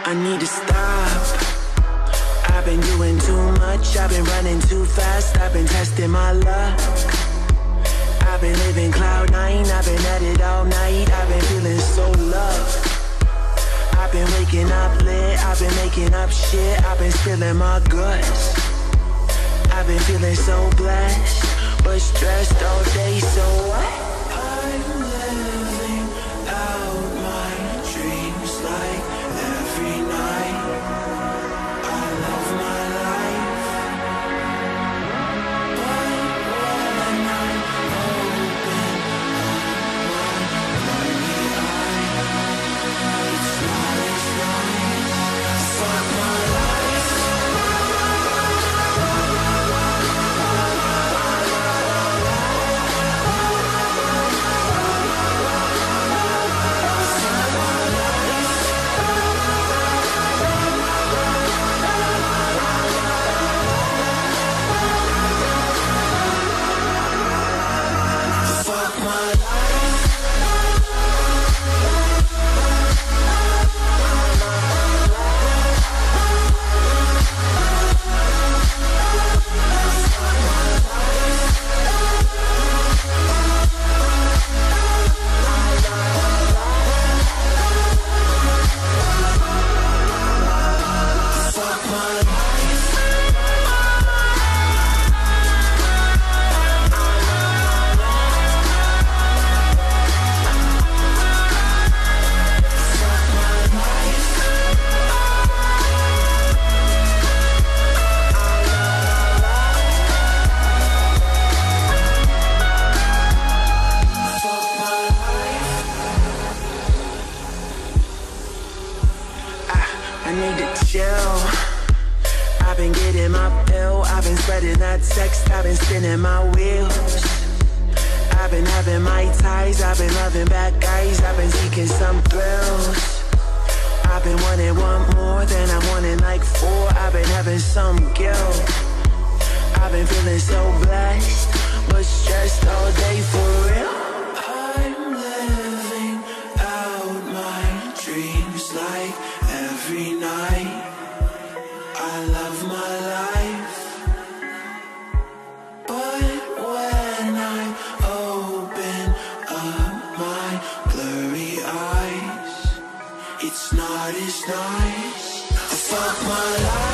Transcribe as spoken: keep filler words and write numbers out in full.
I need to stop. I've been doing too much, I've been running too fast, I've been testing my luck. I've been living cloud nine, I've been at it all night, I've been feeling so loved. I've been waking up lit, I've been making up shit, I've been spilling my guts. I've been feeling so blessed, but stressed all day, so what? I'm living out my dreams like every night. I love my life, but when I open up my blurry eye, it's not as nice. Fuck my life. I need to chill. I've been getting my pill, I've been spreading that text, I've been spinning my wheels. I've been having my ties, I've been loving bad guys, I've been seeking some thrills. I've been wanting one more, then I'm wanting like four, I've been having some guilt. I've been feeling so blessed, but stressed all day for real. I'm living out my dreams like every night. I love my life, but when I open up my blurry eyes, it's not as nice. Fuck my life.